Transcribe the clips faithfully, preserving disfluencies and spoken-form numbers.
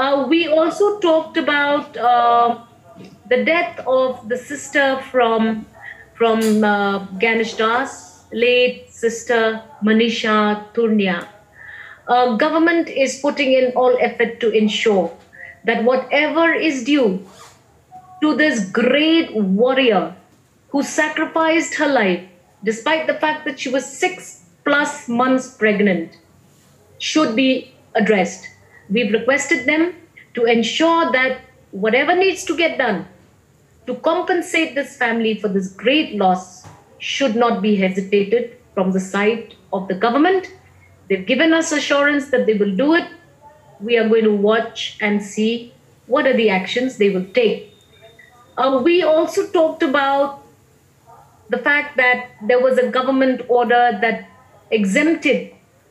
Uh, we also talked about uh, the death of the sister from from uh, Ganesh Das, late sister Manisha Turnia. Uh, government is putting in all effort to ensure that whatever is due to this great warrior who sacrificed her life, despite the fact that she was six plus months pregnant, should be addressed. We've requested them to ensure that whatever needs to get done to compensate this family for this great loss should not be hesitated from the side of the government. They've given us assurance that they will do it. We are going to watch and see what are the actions they will take. Uh, we also talked about the fact that there was a government order that exempted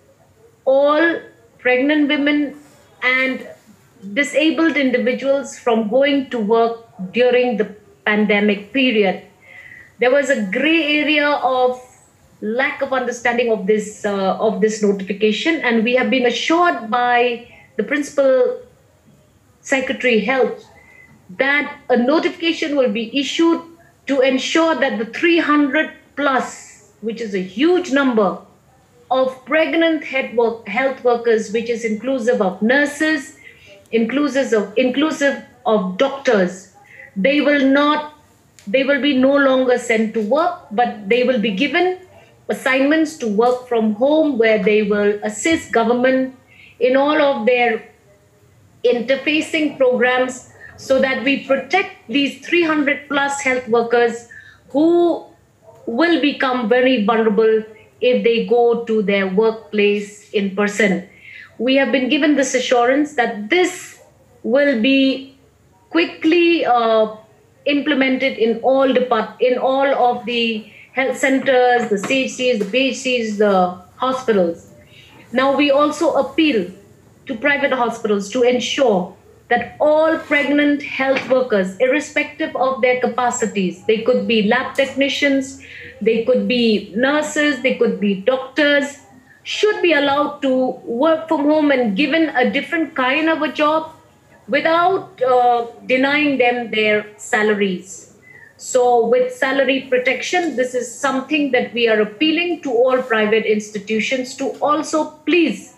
all pregnant women and disabled individuals from going to work during the pandemic period. There was a gray area of lack of understanding of this uh, of this notification, and we have been assured by the principal secretary health that a notification will be issued to ensure that the three hundred plus, which is a huge number of pregnant health workers, which is inclusive of nurses, inclusive of inclusive of doctors, they will not, they will be no longer sent to work, but they will be given assignments to work from home, where they will assist government in all of their interfacing programs, so that we protect these three hundred plus health workers who will become very vulnerable if they go to their workplace in person. We have been given this assurance that this will be quickly uh, implemented in all depart in all of the health centers, the C H Cs, the P H Cs, the hospitals. Now we also appeal to private hospitals to ensure that all pregnant health workers, irrespective of their capacities, they could be lab technicians, they could be nurses, they could be doctors, should be allowed to work from home and given a different kind of a job without uh, denying them their salaries. So with salary protection, this is something that we are appealing to all private institutions to also please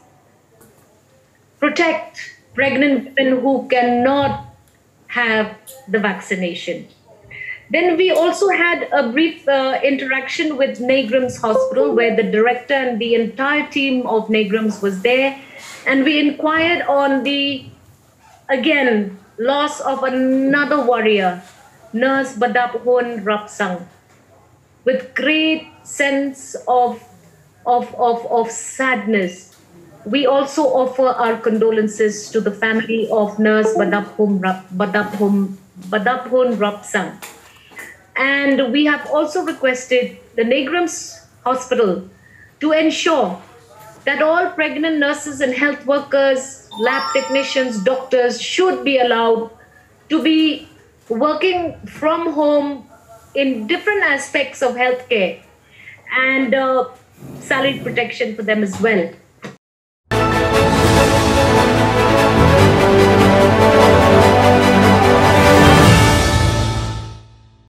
protect pregnant women who cannot have the vaccination. Then we also had a brief uh, interaction with Negrams Hospital, where the director and the entire team of Negrams was there. And we inquired on the, again, loss of another warrior, Nurse Badaphone Rapsang, with great sense of, of, of, of sadness. We also offer our condolences to the family of Nurse Badaphone Badaphone Badaphone Rapsang. And we have also requested the Negrams Hospital to ensure that all pregnant nurses and health workers, lab technicians, doctors should be allowed to be working from home in different aspects of healthcare, and uh, salary protection for them as well.